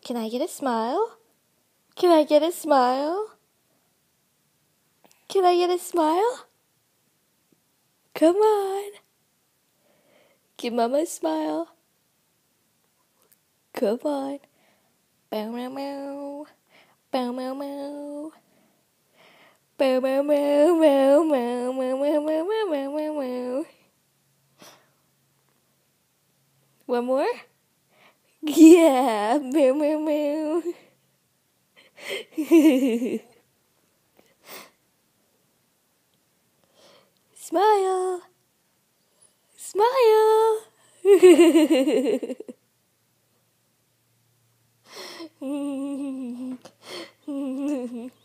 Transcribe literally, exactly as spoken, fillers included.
Can I get a smile? Can I get a smile? Can I get a smile? Come on. Give Mama a smile. Come on. Bow meow meow. Bow meow meow. Bow meow meow meow meow meow meow meow meow meow meow. One more? Yeah, meow meow meow. Smile. Smile.